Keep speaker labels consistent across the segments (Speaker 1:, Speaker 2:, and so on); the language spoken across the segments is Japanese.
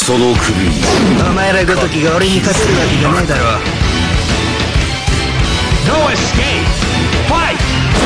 Speaker 1: その首に。
Speaker 2: お前らごときが俺に勝てるわけがねえだろ。
Speaker 3: No escape! Fight!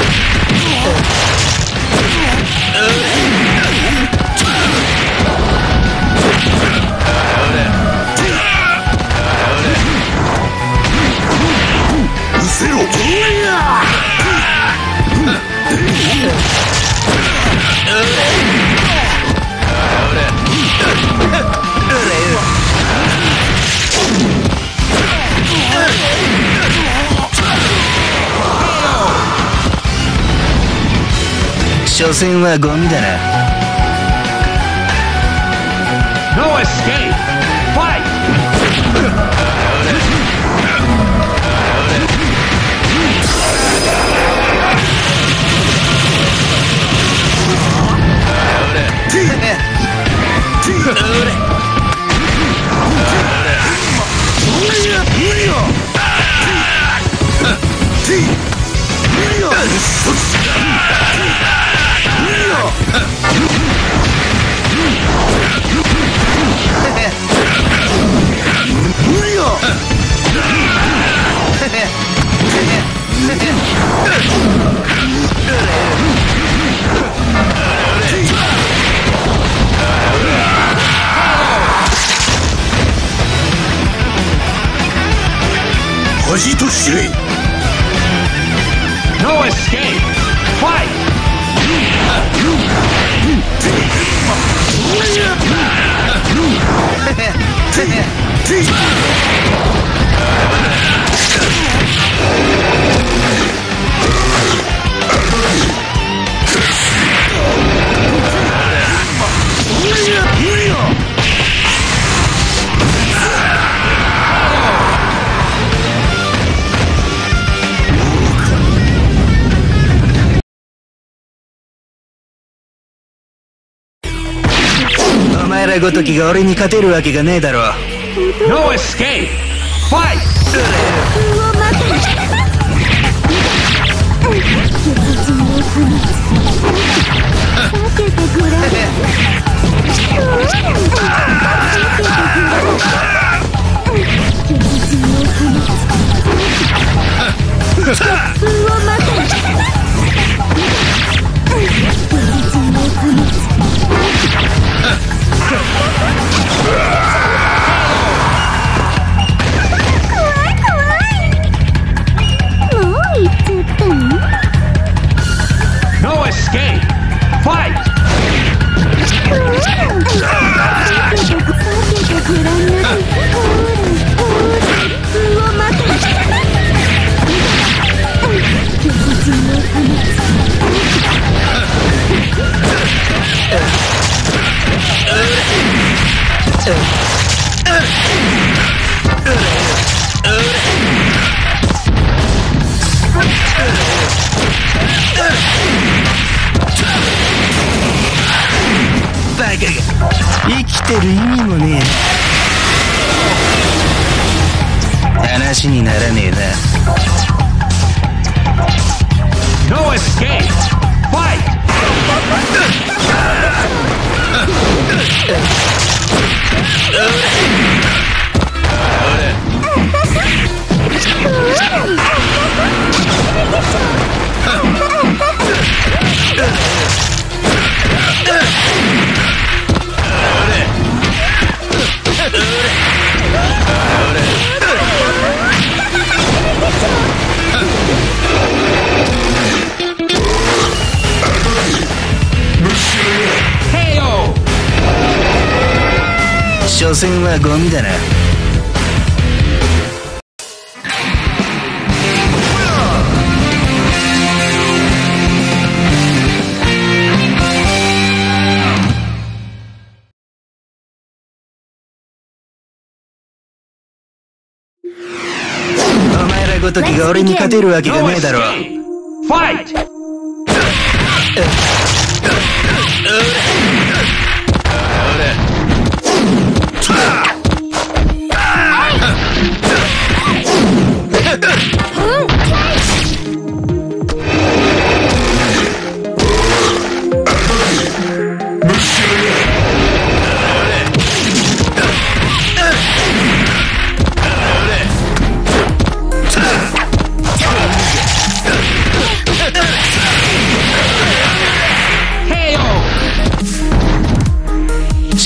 Speaker 2: 所詮はゴミだな。
Speaker 3: No escape! Fight!
Speaker 1: 恥と知れ。
Speaker 3: No escape! Fight!
Speaker 2: お前らごときが俺に勝てるわけがねえだろ。
Speaker 3: No escape! Fight!
Speaker 2: バカが生きてる意味もねえ。話にならねえな。
Speaker 3: No escape! Fight! KO!
Speaker 2: 所詮はゴミだな。お前らごときが俺に勝てるわけが
Speaker 3: No
Speaker 2: ねえだろ。
Speaker 3: escape! Fight!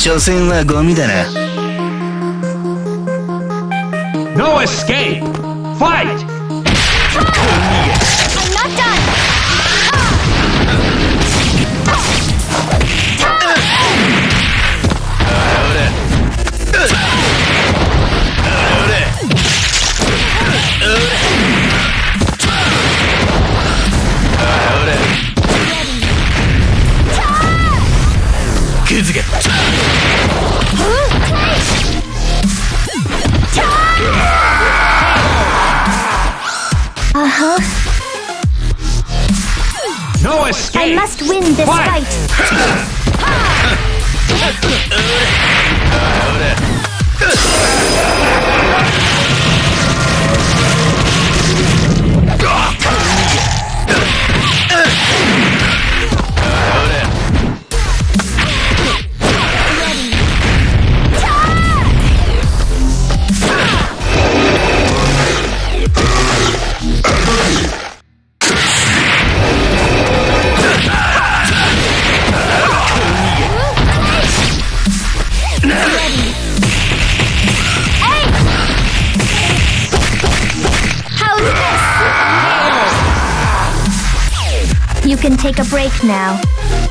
Speaker 2: 所詮はゴミだな。
Speaker 3: No escape! Fight!
Speaker 1: I'm not done!
Speaker 3: No escape!
Speaker 1: I must win this fight! You can take a break now.